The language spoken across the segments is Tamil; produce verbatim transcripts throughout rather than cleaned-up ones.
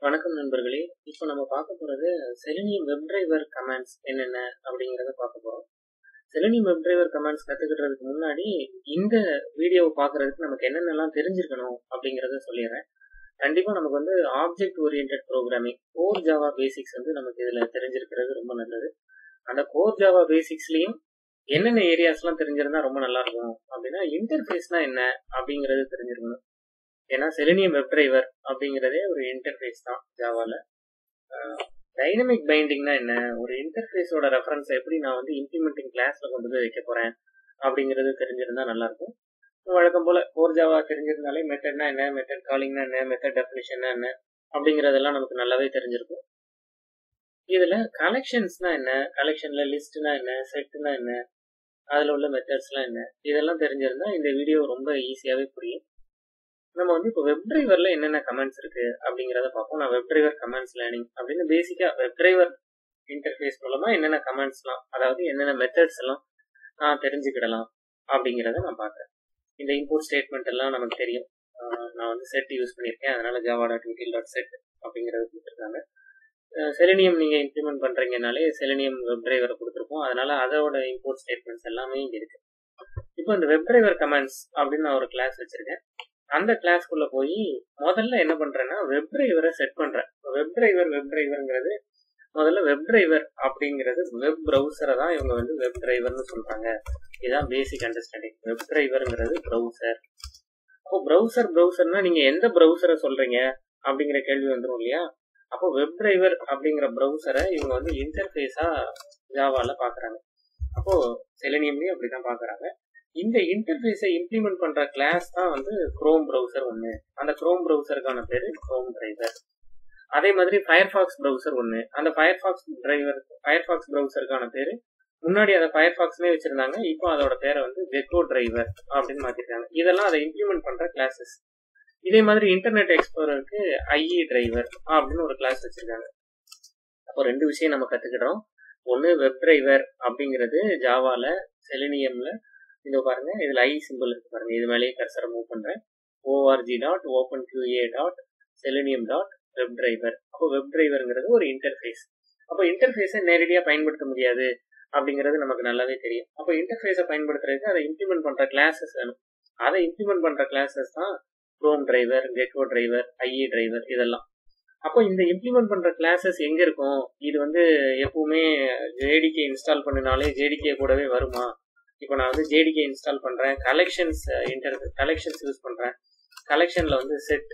வணக்கம் நண்பர்களே. இப்போ நம்ம பார்க்க போறது செலினியம் வெப் டிரைவர் கமாண்ட்ஸ் என்னென்ன அப்படிங்கிறத பார்க்க போறோம். செலினியம் வெப் டிரைவர் கமாண்ட்ஸ் கத்துக்கிறதுக்கு முன்னாடி இந்த வீடியோவை பார்க்கறதுக்கு நமக்கு என்னென்னலாம் தெரிஞ்சிருக்கணும் அப்படிங்கிறத சொல்லிடுறேன். கண்டிப்பா நமக்கு வந்து object oriented programming core Java basics வந்து நமக்கு இதுல தெரிஞ்சிருக்கிறது ரொம்ப நல்லது. அந்த கோர் ஜாவா பேசிக்ஸ்லயும் என்னென்ன ஏரியாஸ்லாம் தெரிஞ்சிருந்தா ரொம்ப நல்லா இருக்கும் அப்படின்னா, இன்டர்ஃபேஸ்னா என்ன அப்படிங்கிறது தெரிஞ்சிருக்கணும். ஏன்னா செலினியம் வெப் டிரைவர் அப்படிங்கிறதே ஒரு இன்டர்ஃபேஸ் தான் ஜாவால. டைனமிக் பைண்டிங்னா என்ன, ஒரு இன்டர்ஃபேஸோட ரெஃபரன்ஸை எப்படி நான் வந்து இம்ப்ளிமெண்டிங் கிளாஸ்ல கொண்டு போய் வைக்க போறேன் அப்படிங்கிறது தெரிஞ்சிருந்தா நல்லா இருக்கும். வழக்கம் போல கோர் ஜாவா தெரிஞ்சிருந்தாலே மெத்தட்னா என்ன, மெத்தட் காலிங்னா என்ன, மெத்தட் டெஃபினிஷன்னா என்ன அப்படிங்கிறதெல்லாம் நமக்கு நல்லாவே தெரிஞ்சிருக்கும். இதுல கலெக்ஷன்ஸ்னா என்ன, கலெக்ஷன்ல லிஸ்ட்னா என்ன, செட்னா என்ன, அதுல உள்ள மெத்தட்ஸ்லாம் என்ன, இதெல்லாம் தெரிஞ்சிருந்தா இந்த வீடியோ ரொம்ப ஈஸியாவே புரியும். நம்ம வந்து இப்போ வெப் டிரைவர்ல என்னென்ன கமெண்ட்ஸ் இருக்கு அப்படிங்கிறத பார்ப்போம். நான் வெப் டிரைவர் கமெண்ட்ஸ் லேர்னிங் அப்படின்னு பேசிக்கா வெப் டிரைவர் இன்டர்ஃபேஸ் மூலமா என்னென்ன கமெண்ட்ஸ்லாம், அதாவது என்னென்ன மெத்தட்ஸ் எல்லாம் நான் தெரிஞ்சுக்கிடலாம் அப்படிங்கிறத நான் பார்க்குறேன். இந்த இன்புட் ஸ்டேட்மெண்ட் எல்லாம் நமக்கு தெரியும். நான் வந்து செட் யூஸ் பண்ணியிருக்கேன், அதனால Java dot util dot set அப்படிங்கிறது கொடுத்துருக்காங்க. செலினியம் நீங்க இம்ப்ளிமெண்ட் பண்றீங்கனாலே செலினியம் வெப் டிரைவரை கொடுத்துருப்போம், அதனால அதோட இன்புட் ஸ்டேட்மெண்ட்ஸ் எல்லாமே இங்க இருக்கு. இப்போ இந்த வெப் டிரைவர் கமெண்ட்ஸ் அப்படின்னு நான் ஒரு கிளாஸ் வச்சிருக்கேன். அந்த கிளாஸ்க்குள்ள போய் முதல்ல என்ன பண்றேன்னா வெப் டிரைவரை செட் பண்றேன். வெப் டிரைவர் வெப் டிரைவர்ங்கிறது முதல்ல வெப் டிரைவர் அப்படிங்கிறது வெப் ப்ரௌசரை தான் இவங்க வந்து வெப் டிரைவர்னு சொல்றாங்க. இதுதான் பேசிக் அண்டர்ஸ்டாண்டிங். வெப் டிரைவர்ங்கிறது ப்ரௌசர். அப்போ ப்ரௌசர் ப்ரௌசர்னா நீங்க எந்த ப்ரௌசரை சொல்றீங்க அப்படிங்கிற கேள்வி வந்துடும் இல்லையா? அப்போ வெப் டிரைவர் அப்படிங்கிற ப்ரௌசரை இவங்க வந்து இன்டர்ஃபேஸா ஜாவால பாக்குறாங்க. அப்போ செலினியம்லயும் அப்படிதான் பாக்குறாங்க. இந்த இன்டர்ஃபேஸை இம்ப்ளிமெண்ட் பண்ற கிளாஸ் தான் வந்து குரோம் ப்ரௌசர் ஒன்று. அந்த குரோம் ப்ரௌசருக்கான பேரு குரோம் டிரைவர். அதே மாதிரி ஃபயர்ஃபாக்ஸ் ப்ரௌசர் ஒன்று. அந்த ஃபயர்ஃபாக்ஸ் டிரைவர் ஃபயர்ஃபாக்ஸ் ப்ரௌசருக்கான பேரு, முன்னாடி அதை ஃபயர்ஃபாக்ஸ்னே வச்சிருந்தாங்க, இப்போ அதோட பேரை வந்து கெக்கோ டிரைவர் அப்படின்னு மாத்திருக்காங்க. இதெல்லாம் அதை இம்ப்ளிமெண்ட் பண்ற கிளாஸஸ். இதே மாதிரி இன்டர்நெட் எக்ஸ்ப்ளோரருக்கு ஐஇ டிரைவர் அப்படின்னு ஒரு கிளாஸ் வச்சிருக்காங்க. அப்போ ரெண்டு விஷயம் நம்ம கத்துக்கிட்டோம். ஒன்னு வெப் டிரைவர் அப்படிங்கிறது ஜாவால செலினியம்ல இதோ பாருங்க, இதுல ஐ சிம்பிள் இருக்கு பாருங்க, இது மேலேயே கர்சரை மூவ் பண்றேன். Org dot open QA dot Selenium dot web driver. அப்போ வெப் டிரைவர்ங்கிறது ஒரு இன்டர்ஃபேஸ். அப்போ இன்டர்ஃபேஸை நேரடியா பயன்படுத்த முடியாது அப்படிங்கிறது நமக்கு நல்லாவே தெரியும். அப்போ இன்டர்ஃபேஸை பயன்படுத்துறதுக்கு அதை இம்ப்ளிமெண்ட் பண்ற கிளாஸஸ் வேணும். அதை இம்ப்ளிமெண்ட் பண்ற கிளாஸஸ் தான் Chrome driver, gecko driver, IE driver இதெல்லாம். அப்போ இந்த இம்ப்ளிமெண்ட் பண்ற கிளாஸஸ் எங்க இருக்கும்? இது வந்து எப்பவுமே ஜேடிகே இன்ஸ்டால் பண்ணினாலே ஜேடிகே கூடவே வருமா? இப்போ நான் வந்து ஜேடிகே இன்ஸ்டால் பண்றேன், கலெக்ஷன்ஸ் இன்டர் கலெக்ஷன்ஸ் யூஸ் பண்றேன். கலெக்ஷன்ல வந்து செட்,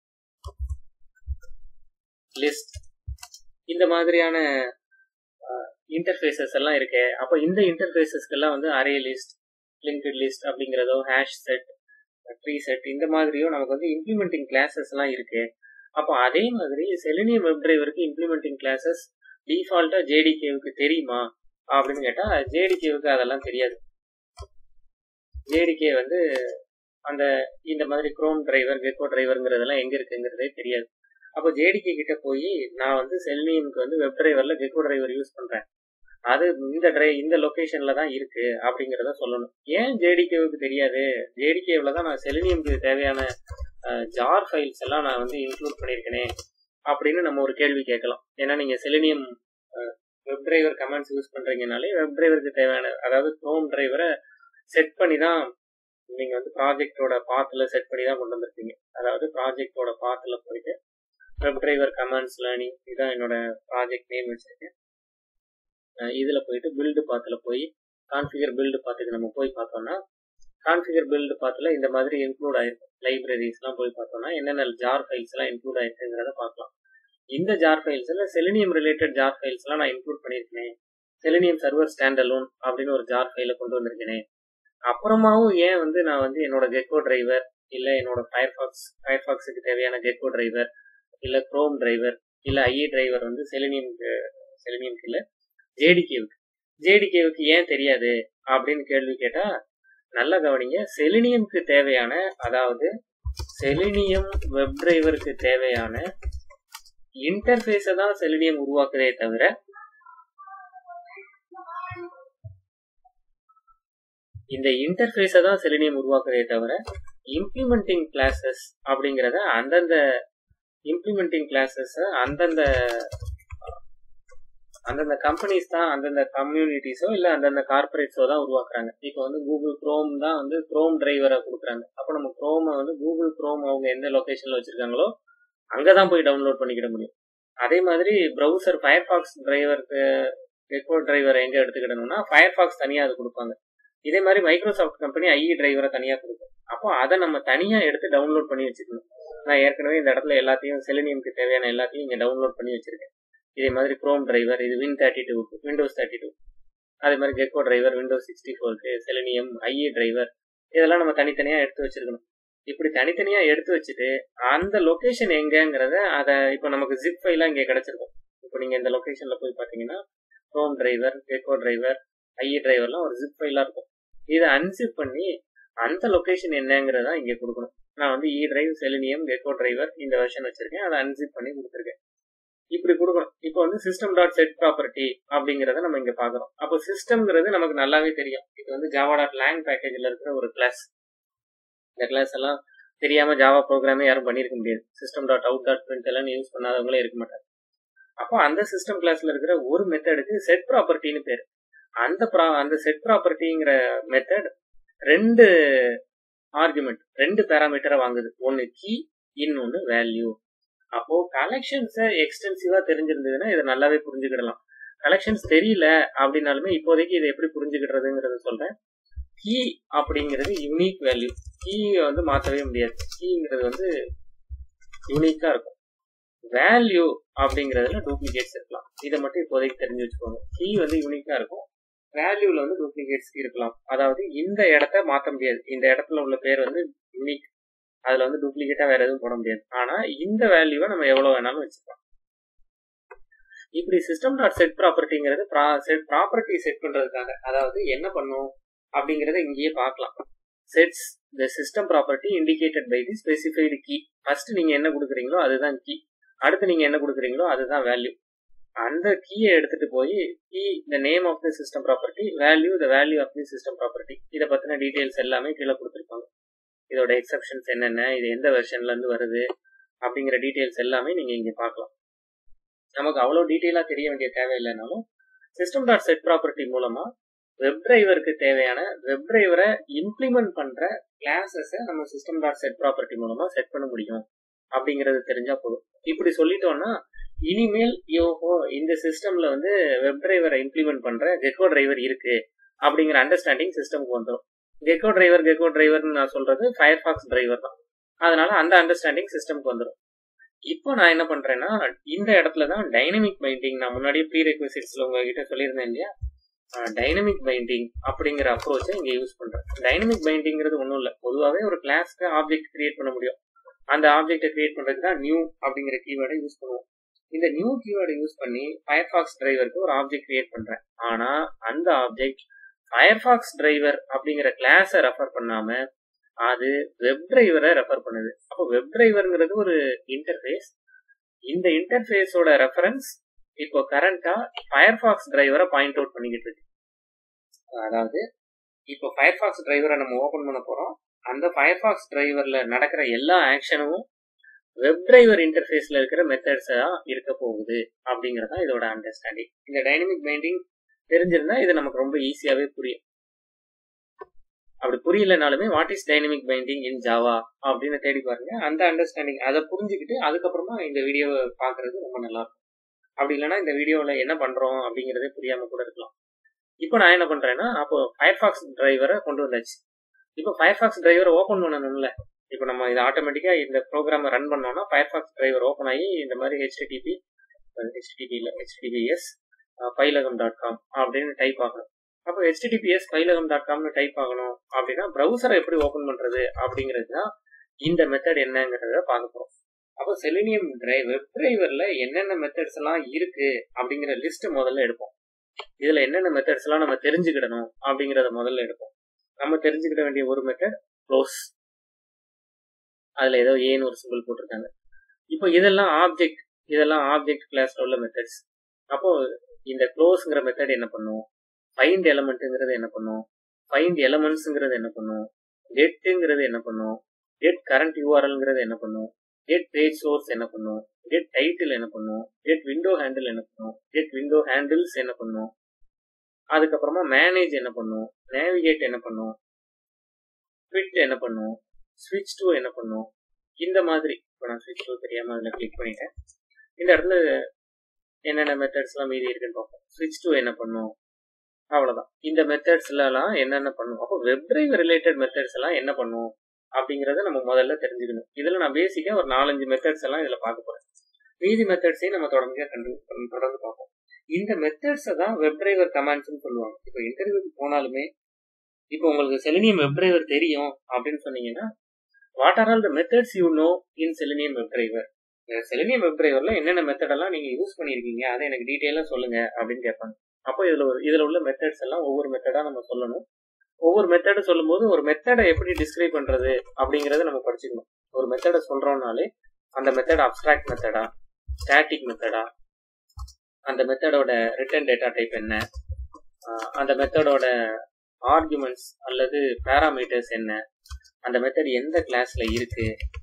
லிஸ்ட் இந்த மாதிரியான இன்டர்ஃபேஸஸ் எல்லாம் இருக்கு. அப்போ இந்த இன்டர்ஃபேஸஸ்க்கு எல்லாம் வந்து அரே லிஸ்ட், லிங்க்டு லிஸ்ட் அப்படிங்கிறதோ, ஹேஷ் செட், ட்ரீ செட் இந்த மாதிரியோ நமக்கு வந்து இம்ப்ளிமெண்டிங் கிளாஸஸ் எல்லாம் இருக்கு. அப்போ அதே மாதிரி செலினியம் வெப் டிரைவருக்கு இம்ப்ளிமெண்டிங் கிளாஸஸ் டிஃபால்ட்டா ஜேடிகேவுக்கு தெரியுமா அப்படின்னு கேட்டா ஜேடிகேவுக்கு அதெல்லாம் தெரியாது. ஜேடிகே வந்து அந்த இந்த மாதிரி குரோம் டிரைவர், கெக்கோ டிரைவர்ங்கிறதெல்லாம் எங்க இருக்குங்கிறதே தெரியாது. அப்போ ஜேடிகே கிட்ட போய் நான் வந்து செலினியம்க்கு வந்து வெப் டிரைவர்ல கெக்கோ டிரைவர் யூஸ் பண்றேன், அது இந்த டிரை இந்த லொகேஷன்ல தான் இருக்கு அப்படிங்கிறத சொல்லணும். ஏன் ஜேடிகேவுக்கு தெரியாது? ஜேடிகேவில் தான் நான் செலினியம்க்கு தேவையான ஜார் ஃபைல்ஸ் எல்லாம் நான் வந்து இன்க்ளூட் பண்ணியிருக்கேனே அப்படின்னு நம்ம ஒரு கேள்வி கேட்கலாம். ஏன்னா நீங்க Selenium web driver commands use பண்றீங்கனாலே வெப் டிரைவருக்கு தேவையான, அதாவது குரோம் டிரைவரை செட் பண்ணி தான் நீங்க வந்து ப்ராஜெக்டோட பாத்துல செட் பண்ணி தான் கொண்டு வந்திருக்கீங்க. அதாவது ப்ராஜெக்டோட பாத்துல போயிட்டு வெப் டிரைவர் கமெண்ட்ஸ் லேர்னிங் இதான் என்னோட ப்ராஜெக்ட் நேம் வச்சிருக்கேன். இதுல போயிட்டு பில்டு பாத்துல போய் கான்ஃபிகர் பில்டு பாத்துக்கு நம்ம போய் பார்த்தோம்னா, கான்ஃபிகர் பில்டு பாத்துல இந்த மாதிரி இன்க்ளூட் ஆயிருக்கு. லைப்ரரிஸ் எல்லாம் போய் பார்த்தோம்னா என்னென்ன ஜார் ஃபைல்ஸ் எல்லாம் இன்க்ளூட் ஆயிருக்குங்கிறத பார்க்கலாம். இந்த ஜார் ஃபைல்ஸ்ல செலினியம் ரிலேட்டட் ஜார் ஃபைல்ஸ் எல்லாம் நான் இன்க்ளூட் பண்ணியிருக்கேன். செலினியம் சர்வர் ஸ்டாண்ட் அலோன் அப்படின்னு ஒரு ஜார் ஃபைல கொண்டு வந்திருக்கேன். அப்புறமாவும் ஏன் வந்து நான் வந்து என்னோட கெக்கோ டிரைவர் இல்ல என்னோட ஃபயர்ஃபாக்ஸ் ஃபயர்ஃபாக்ஸுக்கு தேவையான கெக்கோ டிரைவர் இல்ல குரோம் டிரைவர் இல்ல ஐஇ டிரைவர் வந்து செலினியம் செலினியம்க்கு இல்ல ஜேடிகேவுக்கு ஜேடிகேவுக்கு ஏன் தெரியாது அப்படின்னு கேள்வி கேட்டா நல்லா கவனிங்க. செலினியம்க்கு தேவையான, அதாவது செலினியம் வெப் டிரைவருக்கு தேவையான இன்டர்ஃபேஸை தான் செலினியம் உருவாக்குதே தவிர இந்த இன்டர்ஃபேஸை தான் செலினியம் உருவாக்குதே தவிர இம்ப்ளிமெண்டிங் கிளாஸஸ் அப்படிங்கிறத அந்தந்த இம்ப்ளிமெண்டிங் கிளாஸஸ் அந்தந்த அந்தந்த கம்பெனிஸ் தான் அந்தந்த கம்யூனிட்டிஸோ இல்லை அந்தந்த கார்பரேட்ஸோ தான் உருவாக்குறாங்க. இப்போ வந்து கூகுள் குரோம் தான் வந்து குரோம் டிரைவரை கொடுக்குறாங்க. அப்போ நம்ம குரோமை வந்து கூகுள் குரோம் அவங்க எந்த லொக்கேஷனில் வச்சுருக்காங்களோ அங்கே தான் போய் டவுன்லோட் பண்ணிக்கிட முடியும். அதே மாதிரி ப்ரௌசர் ஃபயர்ஃபாக்ஸ் டிரைவருக்கு எக்கோ டிரைவரை எங்கே எடுத்துக்கிடணும்னா ஃபயர்ஃபாக்ஸ் தனியாக அது கொடுப்பாங்க. இதே மாதிரி மைக்ரோசாஃப்ட் கம்பெனி ஐஇ டிரைவரை தனியாக கொடுக்கும். அப்போ அதை நம்ம தனியாக எடுத்து டவுன்லோட் பண்ணி வச்சுக்கணும். நான் ஏற்கனவே இந்த இடத்துல எல்லாத்தையும் செலினியம்க்கு தேவையான எல்லாத்தையும் இங்கே டவுன்லோட் பண்ணி வச்சிருக்கேன். இதே மாதிரி குரோம் டிரைவர், இது வின் தேர்ட்டி டூக்கு விண்டோஸ் தேர்ட்டி டூ, அதே மாதிரி கெக்கோ டிரைவர் விண்டோஸ் சிக்ஸ்டி ஃபோருக்கு, செலினியம், ஐஇ டிரைவர், இதெல்லாம் நம்ம தனித்தனியாக எடுத்து வச்சிருக்கணும். இப்படி தனித்தனியாக எடுத்து வச்சுட்டு அந்த லொக்கேஷன் எங்கேங்கிறத அதை இப்போ நமக்கு ஜிப் ஃபைலாக இங்கே கிடச்சிருக்கும். இப்போ நீங்கள் இந்த லொக்கேஷனில் போய் பார்த்தீங்கன்னா Chrome driver, gecko driver, IE டிரைவர்லாம் ஒரு ஜிப் ஃபைலாக இருக்கும். இதை அன்சிப் பண்ணி அந்த லொக்கேஷன் என்னங்கிறதா இங்கே கொடுக்கணும். நான் வந்து E drive, Selenium, gecko driver இந்த வெர்ஷன் வச்சிருக்கேன், அதை அன்சிப் பண்ணி கொடுத்துருக்கேன். இப்படி கொடுக்கணும். இப்போ வந்து சிஸ்டம் டாட் செட் ப்ராப்பர்ட்டி அப்படிங்கிறத நம்ம இங்கே பார்க்குறோம். அப்போ சிஸ்டம்ங்கிறது நமக்கு நல்லாவே தெரியும். இது வந்து ஜாவா டாட் லேங் பேக்கேஜில் இருக்கிற ஒரு கிளாஸ். இந்த கிளாஸ் எல்லாம் தெரியாம ஜாவா ப்ரோக்ராமே யாரும் பண்ணியிருக்க முடியாது. System dot out dot print எல்லாம் யூஸ் பண்ணாதவங்களே இருக்க மாட்டாங்க. அப்போ அந்த சிஸ்டம் கிளாஸ்ல இருக்கிற ஒரு மெத்தடுக்கு செட் ப்ராப்பர்ட்டின்னு பேர். அந்த ப்ரா அந்த செட் ப்ராப்பர்ட்டிங்கிற மெத்தட் ரெண்டு ஆர்குமெண்ட், ரெண்டு பேராமீட்டரை வாங்குது. ஒன்னு கீ, இன்னொன்னு வேல்யூ. அப்போ கலெக்ஷன்ஸை எக்ஸ்டென்சிவா தெரிஞ்சிருந்ததுன்னா இதை நல்லாவே புரிஞ்சுக்கிடலாம். கலெக்ஷன்ஸ் தெரியல அப்படின்னாலுமே இப்போதைக்கு இதை எப்படி புரிஞ்சுக்கிடுறதுங்கிறத சொல்றேன். கீ அப்படிங்கிறது யூனிக் வேல்யூ. கீயை வந்து மாற்றவே முடியாது. கீங்கிறது வந்து யூனிக்கா இருக்கும். வேல்யூ அப்படிங்கிறதுல டூப்ளிகேட்ஸ் இருக்கலாம். இதை மட்டும் இப்போதைக்கு தெரிஞ்சு வச்சுக்கோங்க. கீ வந்து யூனிக்கா இருக்கும், வேல்யூல வந்து டூப்ளிகேட்ஸ் இருக்கலாம். அதாவது இந்த இடத்த மாற்ற முடியாது. இந்த இடத்துல உள்ள பேர் வந்து யூனிக், அதுல வந்து டூப்ளிகேட்டா வேற எதுவும் போட முடியாது. ஆனா இந்த வேல்யூவை நம்ம எவ்வளவு வேணாலும் வச்சுக்கலாம். இப்படி சிஸ்டம் டாட் செட் ப்ராப்பர்ட்டிங்கிறது செட் ப்ராப்பர்ட்டி செட் பண்றதுக்காக, அதாவது என்ன பண்ணும் அப்படிங்கறத இங்கேயே பார்க்கலாம். Sets the system property indicated by the specified key. First நீங்க என்ன கொடுக்குறீங்களோ அதுதான் கீ, அடுத்து நீங்க என்ன கொடுக்குறீங்களோ அதுதான் வேல்யூ. அந்த கீயை எடுத்துட்டு போய் key the name of the system property, value the value of the system property, இதை பத்தின டீடைல்ஸ் எல்லாமே கீழே கொடுத்துருப்பாங்க. இதோட எக்ஸப்ஷன்ஸ் என்னென்ன, இது எந்த வெர்ஷன்ல இருந்து வருது அப்படிங்கிற டீடைல்ஸ் எல்லாமே நீங்க இங்க பார்க்கலாம். நமக்கு அவ்வளவு டீட்டெயிலா தெரிய வேண்டிய தேவையில்லைனாலும் சிஸ்டம் டாட் செட் ப்ராப்பர்ட்டி மூலமா வெப் டிரைவருக்கு தேவையான வெப் டிரைவரை இம்ப்ளிமெண்ட் பண்ற கிளாஸஸை நம்ம சிஸ்டம் டாட் செட் ப்ராப்பர்ட்டி மூலமா செட் பண்ண முடியும் அப்படிங்கிறது தெரிஞ்சா போதும். இப்படி சொல்லிட்டோம்னா இனிமேல் யோஹோ இந்த சிஸ்டம்ல வந்து வெப் டிரைவரை இம்ப்ளிமெண்ட் பண்ற கெக்கோ டிரைவர் இருக்கு அப்படிங்கிற அண்டர்ஸ்டாண்டிங் சிஸ்டம்க்கு வந்துடும். கெக்கோ டிரைவர் கெக்கோ டிரைவர்னு நான் சொல்றது ஃபயர்ஃபாக்ஸ் டிரைவர் தான். அதனால அந்த அண்டர்ஸ்டாண்டிங் சிஸ்டம்க்கு வந்துடும். இப்போ நான் என்ன பண்றேன்னா இந்த இடத்துல தான் டைனமிக் பைண்டிங், நான் முன்னாடியே ப்ரீ ரெக்வசிட்ஸ்ல உங்ககிட்ட சொல்லியிருந்தேன் இல்லையா, டைனமிக் பைண்டிங் அப்படிங்கிற அப்ரோச்சை இங்க யூஸ் பண்றேன். டைனமிக் பைண்டிங்கிறது ஒன்றும் இல்லை, பொதுவாகவே ஒரு கிளாஸ்க்கு ஆப்ஜெக்ட் கிரியேட் பண்ண முடியும். அந்த ஆப்ஜெக்டை கிரியேட் பண்றதுக்கு தான் நியூ அப்படிங்கிற கீவேர்டை யூஸ் பண்ணுவோம். இந்த நியூ கீவேர்டை யூஸ் பண்ணி ஃபயர்ஃபாக்ஸ் டிரைவருக்கு ஒரு ஆப்ஜெக்ட் கிரியேட் பண்றேன். ஆனா அந்த ஆப்ஜெக்ட் ஃபயர்ஃபாக்ஸ் டிரைவர் அப்படிங்கிற கிளாஸை ரெஃபர் பண்ணாம அது வெப் டிரைவரை ரெஃபர் பண்ணுது. அப்போ வெப் டிரைவர்ங்கிறது ஒரு இன்டர்ஃபேஸ். இந்த இன்டர்ஃபேஸோட ரெஃபரன்ஸ் இப்போ கரண்டா ஃபயர்ஃபாக்ஸ் டிரைவரை பாயிண்ட் அவுட் பண்ணிக்கிட்டு இருக்கு. அதாவது இப்போ ஃபயர்ஃபாக்ஸ் டிரைவரை நம்ம ஓபன் பண்ண போறோம். அந்த ஃபயர்ஃபாக்ஸ் டிரைவர்ல நடக்கிற எல்லா ஆக்ஷனும் வெப் டிரைவர் இன்டர்ஃபேஸ்ல இருக்கிற மெத்தட்ஸா இருக்க போகுது அப்படிங்கறதா இதோட அண்டர்ஸ்டாண்டிங். இந்த டைனமிக் பைண்டிங் தெரிஞ்சிருந்தா இது நமக்கு ரொம்ப ஈஸியாவே புரியும். அப்படி புரியலனாலுமே what is dynamic binding in Java அப்படின்னு தேடி பாருங்க. அந்த அண்டர்ஸ்டாண்டிங் அதை புரிஞ்சுக்கிட்டு அதுக்கப்புறமா இந்த வீடியோவை பாக்குறது ரொம்ப நல்லா இருக்கும். அப்படி இல்லைன்னா இந்த வீடியோல என்ன பண்றோம் அப்படிங்கறதே புரியாம கூட இருக்கலாம். இப்போ நான் என்ன பண்றேன்னா அப்போ ஃபயர்ஃபாக்ஸ் டிரைவரை கொண்டு வந்தாச்சு. இப்போ ஃபயர்ஃபாக்ஸ் டிரைவரை ஓபன் பண்ணணும்ல. இப்போ நம்ம இதை ஆட்டோமேட்டிக்கா இந்த ப்ரோக்ராமை ரன் பண்ணோம்னா ஃபயர்ஃபாக்ஸ் டிரைவர் ஓபன் ஆகி இந்த மாதிரி ஹெச்டிடிபி ஹெச்டிடிபி இல்ல ஹெச்டிடிபிஎஸ் பைலகம் டாட் காம் அப்படின்னு டைப் ஆகணும். அப்போ ஹெச்டிடிபிஎஸ் பைலகம் டாட் காம்னு டைப் ஆகணும் அப்படின்னா ப்ரௌசரை எப்படி ஓபன் பண்றது அப்படிங்கிறது தான் இந்த மெத்தட் என்னங்கிறத பார்க்க போறோம். அப்போ செலினியம் டிரைவ் வெப் டிரைவர்ல என்னென்ன மெத்தட்ஸ் எல்லாம் இருக்கு அப்படிங்கிற லிஸ்ட் முதல்ல எடுப்போம். இதுல என்னென்ன மெத்தட்ஸ் எல்லாம் நம்ம தெரிஞ்சுக்கிடணும் அப்படிங்கறத முதல்ல எடுப்போம். நம்ம தெரிஞ்சுக்கிட வேண்டிய ஒரு மெத்தட் க்ளோஸ். அதுல ஏதோ ஏன்னு ஒரு சிம்பிள் போட்டிருக்காங்க. இப்போ இதெல்லாம் ஆப்ஜெக்ட் இதெல்லாம் ஆப்ஜெக்ட் கிளாஸ்ல உள்ள மெத்தட்ஸ். அப்போ இந்த க்ளோஸ்ங்கிற மெத்தட் என்ன பண்ணும், ஃபைண்ட் எலமெண்ட்ங்கிறது என்ன பண்ணும், ஃபைண்ட் எலமெண்ட்ஸ்ங்கிறது என்ன பண்ணும், கெட்டுங்கிறது என்ன பண்ணும், கெட் கரண்ட் யூஆர்எல்ங்கிறது என்ன பண்ணும், கெட் பேஜ் சோர்ஸ் என்ன பண்ணும், கெட் டைட்டில் என்ன பண்ணும், கெட் விண்டோ ஹேண்டில் என்ன பண்ணும், கெட் விண்டோ ஹேண்டில்ஸ் என்ன பண்ணும், அதுக்கப்புறமா மேனேஜ் என்ன பண்ணும், நேவிகேட் என்ன பண்ணும், ஃபிட் என்ன பண்ணும், ஸ்விட்ச் டு என்ன பண்ணும். இந்த மாதிரி இப்போ நான் ஸ்விட்ச் டு தெரியாம அதில் கிளிக் பண்ணிட்டேன். இந்த இடத்துல என்னென்ன மெத்தட்ஸ்லாம் மீதி இருக்குன்னு பார்ப்போம். ஸ்விட்ச் டு என்ன பண்ணும், அவ்வளோதான். இந்த மெத்தட்ஸ்லாம் என்னென்ன பண்ணும். அப்போ வெப் டிரைவர் ரிலேட்டட் மெத்தட்ஸ் எல்லாம் என்ன பண்ணும் அப்படிங்கிறத நம்ம முதல்ல தெரிஞ்சுக்கணும். இதில் நான் பேசிக்காக ஒரு நாலஞ்சு மெத்தட்ஸ் எல்லாம் இதில் பார்க்க போகிறேன். மீதி மெத்தட்ஸையும் நம்ம தொடர்ந்து கண்டு தொடர்ந்து பார்ப்போம். இந்த மெத்தட்ஸை தான் வெப் டிரைவர் கமாண்ட்ஸ்ன்னு சொல்லுவாங்க. இப்போ இன்டர்வியூக்கு போனாலுமே இப்போ உங்களுக்கு செலினியம் வெப் டிரைவர் தெரியும் அப்படின்னு சொன்னீங்கன்னா, what are all the methods you know in Selenium web driver. Selenium web டிரைவர்ல என்னென்ன மெத்தடெல்லாம் நீங்க யூஸ் பண்ணியிருக்கீங்க அதை எனக்கு டீட்டெயிலாக சொல்லுங்க அப்படின்னு கேட்பாங்க. அப்போ இதுல ஒரு இதுல உள்ள மெத்தட்ஸ் எல்லாம் ஒவ்வொரு மெத்தடா நம்ம சொல்லணும். ஒவ்வொரு மெத்தடை சொல்லும் போது ஒரு மெத்தடை எப்படி டிஸ்கிரைப் பண்றது அப்படிங்கறத நம்ம படிச்சுக்கணும். ஒரு மெத்தடை சொல்றோம்னாலே அந்த மெத்தட் அப்ஸ்ட்ராக்ட் மெத்தடா, ஸ்டாட்டிக் மெத்தடா, அந்த மெத்தடோட ரிட்டர்ன் டேட்டா டைப் என்ன, அந்த மெத்தடோட ஆர்குமெண்ட்ஸ் அல்லது பேராமீட்டர்ஸ் என்ன, அந்த மெத்தட் எந்த கிளாஸ்ல இருக்கு,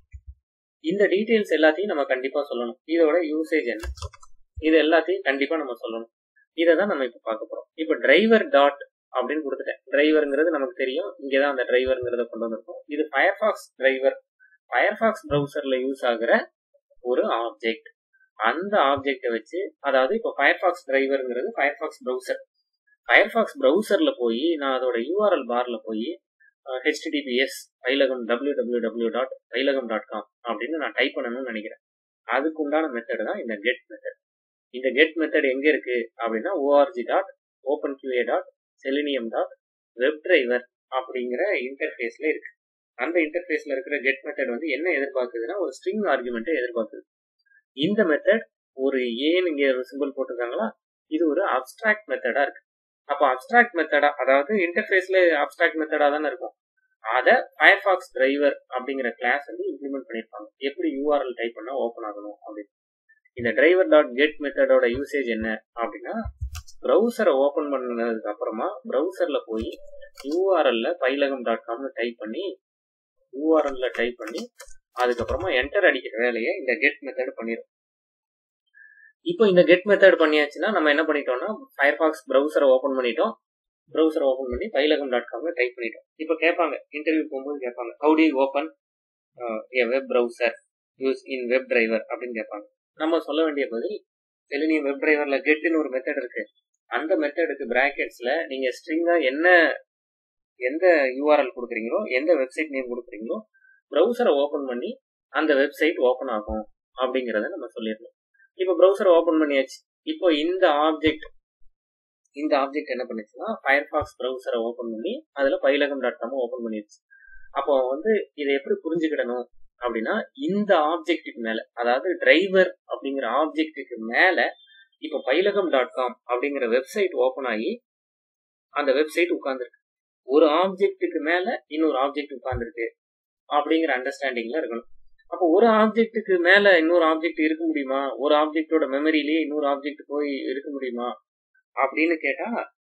இந்த டீடைல்ஸ் எல்லாத்தையும் நம்ம கண்டிப்பா சொல்லணும். இதோட யூசேஜ் என்ன, இது எல்லாத்தையும் கண்டிப்பா நம்ம சொல்லணும். இதை தான் நம்ம இப்ப பார்க்க போறோம். இப்போ டிரைவர் டாட் அப்படின்னு கொடுத்துட்டேன். டிரைவருங்கிறது நமக்கு தெரியும். இங்கதான் அந்த டிரைவருங்கிறத கொண்டு வந்திருக்கோம். இது ஃபயர்பாக்ஸ் டிரைவர், ஃபயர்பாக்ஸ் ப்ரௌசர்ல யூஸ் ஆகுற ஒரு ஆப்ஜெக்ட். அந்த ஆப்ஜெக்டை வச்சு, அதாவது இப்போ ஃபயர்பாக்ஸ் டிரைவருங்கிறது ஃபயர்பாக்ஸ் ப்ரௌசர். ஃபயர்பாக்ஸ் ப்ரௌசர்ல போய் நான் அதோட யூஆர்எல் பார்ல போய் ஹெச்டிடிபிஎஸ் பைலகம் டபிள்யூ டபிள்யூ டபிள்யூ டாட் பைலகம் டாட் காம் அப்படின்னு நான் டைப் பண்ணணும்னு நினைக்கிறேன். அதுக்கு உண்டான மெத்தட் தான் இந்த கெட் மெத்தட். இந்த கெட் மெத்தட் எங்க இருக்கு அப்படின்னா org dot open QA dot Selenium dot web driver அப்படிங்கிற இன்டர்ஃபேஸ்ல இருக்கு. அந்த இன்டர்ஃபேஸ்ல இருக்கிற கெட் மெத்தட் வந்து என்ன எதிர்பார்க்குதுன்னா ஒரு ஸ்ட்ரிங் ஆர்குமெண்ட்டை எதிர்பார்க்குது. இந்த மெத்தட் ஒரு ஏன்னு இங்க ஒரு சிம்பிள் போட்டிருக்காங்களா, இது ஒரு அப்ஸ்ட்ராக்ட் மெத்தடா இருக்கு. அப்போ அப்ஸ்ட்ராக்ட் மெத்தடா, அதாவது இன்டர்ஃபேஸ்ல அப்ஸ்ட்ராக்ட் மெத்தடா தானே இருக்கும். அதை ஃபயர்பாக்ஸ் டிரைவர் அப்படிங்கிற கிளாஸ் வந்து இம்ப்ளிமெண்ட் பண்ணிருப்பாங்க. எப்படி யூஆர்எல் டைப் பண்ணா ஓப்பன் ஆகணும் அப்படின்னு. இந்த டிரைவர் டாட் கெட் மெத்தடோட யூசேஜ் என்ன அப்படின்னா, ப்ரௌசரை ஓபன் பண்ணதுக்கு அப்புறமா ப்ரௌசர்ல போய் யூஆர்எல்ல பைலகம் டாட் காம்னு டைப் பண்ணி யூஆர்எல்ல டைப் பண்ணி அதுக்கப்புறமா என்டர் அடிக்கிற வேலையை இந்த கெட் மெத்தட் பண்ணிடும். இப்போ இந்த கெட் மெத்தட் பண்ணியாச்சுன்னா நம்ம என்ன பண்ணிட்டோம்னா, ஃபயர்பாக்ஸ் ப்ரௌசரை ஓபன் பண்ணிட்டோம். ப்ரௌசரை ஓபன் பண்ணி பைலகம் டாட் காம்ல டைப் பண்ணிட்டோம். இப்போ கேட்பாங்க, இன்டர்வியூ போகும்போது கேட்பாங்க, how do you open a web browser use in web driver அப்படின்னு கேட்பாங்க. நம்ம சொல்ல வேண்டிய பதில், செலினியம் வெப் டிரைவர்ல கெட்னு ஒரு மெத்தட் இருக்கு. அந்த மெத்தடுக்கு பிராக்கெட்ஸ்ல நீங்க ஸ்ட்ரிங்கா என்ன எந்த யூஆர்எல் கொடுக்குறீங்களோ, எந்த வெப்சைட் நேம் கொடுக்குறீங்களோ, ப்ரௌசரை ஓபன் பண்ணி அந்த வெப்சைட் ஓபன் ஆகும் அப்படிங்கிறத நம்ம சொல்லிடணும். இப்போ ப்ரௌசரை ஓபன் பண்ணியாச்சு. இப்போ இந்த ஆப்ஜெக்ட் இந்த ஆப்ஜெக்ட் என்ன பண்ணுச்சுன்னா, ஃபயர்பாக்ஸ் ப்ரௌசரை ஓபன் பண்ணி அதுல பைலகம் டாட் காம் ஓபன் பண்ணிடுச்சு. அப்போ வந்து இதை எப்படி புரிஞ்சுக்கிடணும் அப்படின்னா, இந்த ஆப்ஜெக்டுக்கு மேல, அதாவது டிரைவர் அப்படிங்கிற ஆப்ஜெக்டுக்கு மேல இப்போ பைலகம் டாட் காம் அப்படிங்கிற வெப்சைட் ஓபன் ஆகி அந்த வெப்சைட் உட்கார்ந்துருக்கு. ஒரு ஆப்ஜெக்டுக்கு மேல இன்னொரு ஆப்ஜெக்ட் உட்கார்ந்துருக்கு அப்படிங்கிற அண்டர்ஸ்டாண்டிங்ல இருக்கணும். அப்போ ஒரு ஆப்ஜெக்டுக்கு மேல இன்னொரு ஆப்ஜெக்ட் இருக்க முடியுமா, ஒரு ஆப்ஜெக்டோட மெமரியிலேயே இன்னொரு ஆப்ஜெக்ட் போய் இருக்க முடியுமா அப்படின்னு கேட்டா,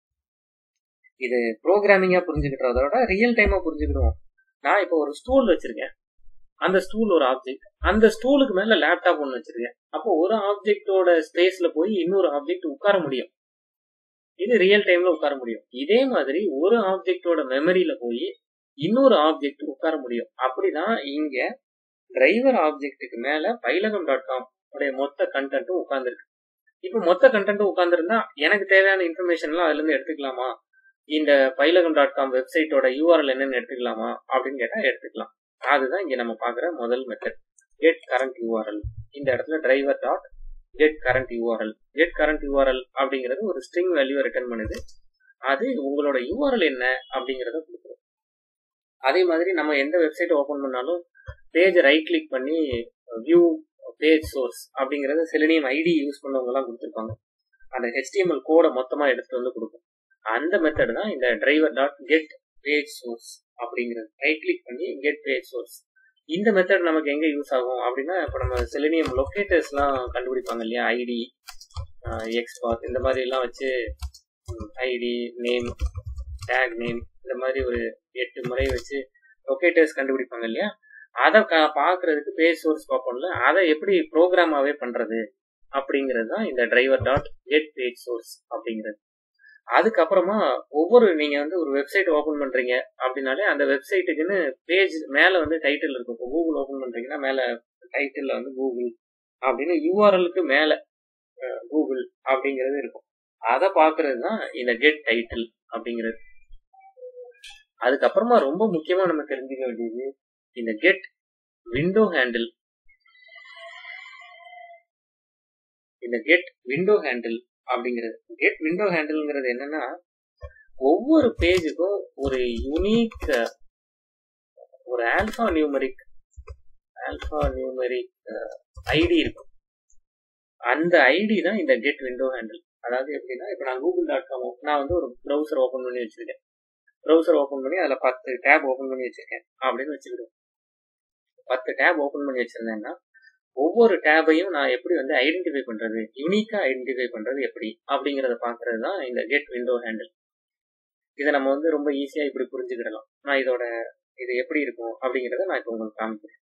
இது ப்ரோக்ராமிங்கா புரிஞ்சுக்கிட்டத விட ரியல் டைமா புரிஞ்சுக்கிடுவோம். நான் இப்போ ஒரு ஸ்டூல் வச்சிருக்கேன், அந்த ஸ்டூல் ஒரு ஆப்ஜெக்ட், அந்த ஸ்டூலுக்கு மேல லேப்டாப் ஒன்று வச்சிருக்கேன். அப்போ ஒரு ஆப்ஜெக்டோட ஸ்பேஸ்ல போய் இன்னொரு ஆப்ஜெக்ட் உட்கார முடியும். இது ரியல் டைம்ல உட்கார முடியும். இதே மாதிரி ஒரு ஆப்ஜெக்டோட மெமரியில போய் இன்னொரு ஆப்ஜெக்ட் உட்கார முடியும். அப்படிதான் இங்க டிரைவர் ஆப்ஜெக்டுக்கு மேல பைலகம் டாட் காம் உடைய மொத்த கண்டென்ட்டும் உட்கார்ந்துருக்கு. இப்ப மொத்த கண்டென்ட்டும் உட்கார்ந்துருந்தா எனக்கு தேவையான இன்ஃபர்மேஷன்லாம் அதுல இருந்து எடுத்துக்கலாமா, இந்த பைலகம் டாட் காம் வெப்சைட்டோட யூஆர்எல் என்னன்னு எடுத்துக்கலாமா அப்படின்னு கேட்டா எடுத்துக்கலாம். அதுதான் இங்க நம்ம பாக்குற முதல் மெத்தட், கெட் கரண்ட் யூஆர்எல். இந்த இடத்துல driver dot get current URL. Get current URL அப்படிங்கிறது ஒரு ஸ்ட்ரிங் வேல்யூ ரிட்டர்ன் பண்ணுது. அது உங்களோட யூஆர்எல் என்ன அப்படிங்கறத கொடுக்குறோம். அதே மாதிரி நம்ம எந்த வெப்சைட் ஓபன் பண்ணாலும் பேஜ் ரைட் கிளிக் பண்ணி வியூ பேஜ் சோர்ஸ் அப்படிங்கறது செலினியம் ஐடி யூஸ் பண்ணவங்க எல்லாம் கொடுத்துருப்பாங்க. அந்த ஹெச்டிஎம்எல் கோடை மொத்தமா எடுத்துட்டு வந்து கொடுக்கும். அந்த மெத்தட் தான் இந்த driver dot get page source அப்படிங்கிறது. ரைட் கிளிக் பண்ணி கெட் பேஜ் சோர்ஸ். இந்த மெத்தட் நமக்கு எங்க யூஸ் ஆகும் அப்படின்னா, இப்போ நம்ம செலினியம் லொக்கேட்டர்ஸ் எல்லாம் கண்டுபிடிப்பாங்க இல்லையா, ஐடி, எக்ஸ்பாத், இந்த மாதிரி எல்லாம் வச்சு ஐடி, நேம், டேக் நேம், இந்த மாதிரி ஒரு எட்டு முறை வச்சு லொக்கேட்டர்ஸ் கண்டுபிடிப்பாங்க இல்லையா. அதை பார்க்கறதுக்கு பேஜ் சோர்ஸ் பார்ப்போம்ல, அதை எப்படி ப்ரோக்ராமாவே பண்றது அப்படிங்கிறது தான் இந்த driver dot get page source அப்படிங்கிறது. அதுக்கப்புறமா ஒவ்வொரு நீங்க வந்து ஒரு வெப்சைட் ஓபன் பண்றீங்க அப்படின்னாலே அந்த வெப்சைட்டுக்குன்னு பேஜ் மேல வந்து டைட்டில் இருக்கும். இப்போ கூகுள் ஓபன் பண்றீங்கன்னா மேல டைட்டில் வந்து கூகுள் அப்படின்னு, யூஆர்எலுக்கு மேல கூகுள் அப்படிங்கிறது இருக்கும். அதை பாக்குறது தான் இந்த கெட் டைட்டில் அப்படிங்கிறது. அதுக்கப்புறமா ரொம்ப முக்கியமா நம்ம தெரிஞ்சுக்க வேண்டியது இந்த கெட் விண்டோ ஹேண்டில். இந்த கெட் விண்டோ ஹேண்டில் அப்படிங்கிறது, கெட் விண்டோ ஹேண்டில்ங்கிறது என்னன்னா, ஒவ்வொரு பேஜுக்கும் ஒரு யூனிக் ஒரு alphanumeric alphanumeric ID இருக்கும். அந்த ஐடி தான் இந்த கெட் விண்டோ ஹேண்டில். அதாவது எப்படின்னா, இப்போ நான் கூகுள் டாட் காம் நான் வந்து ஒரு ப்ரௌசர் ஓபன் பண்ணி வச்சிருக்கேன். ப்ரௌசர் ஓபன் பண்ணி அதில் பத்து டேப் ஓபன் பண்ணி வச்சிருக்கேன் அப்படின்னு வச்சுக்கிடுவேன். பத்து டேப் ஓபன் பண்ணி வச்சிருந்தேன்னா ஒவ்வொரு டேபையும் நான் எப்படி வந்து ஐடென்டிஃபை பண்றது, யூனிக்கா ஐடென்டிஃபை பண்றது எப்படி அப்படிங்கறத பாக்குறது தான் இந்த கெட் விண்டோ ஹேண்டில். இதை நம்ம வந்து ரொம்ப ஈஸியா இப்படி புரிஞ்சுக்கிடலாம். நான் இதோட இது எப்படி இருக்கும் அப்படிங்கறத நான் இப்போ உங்களுக்கு காமிக்கிறேன்.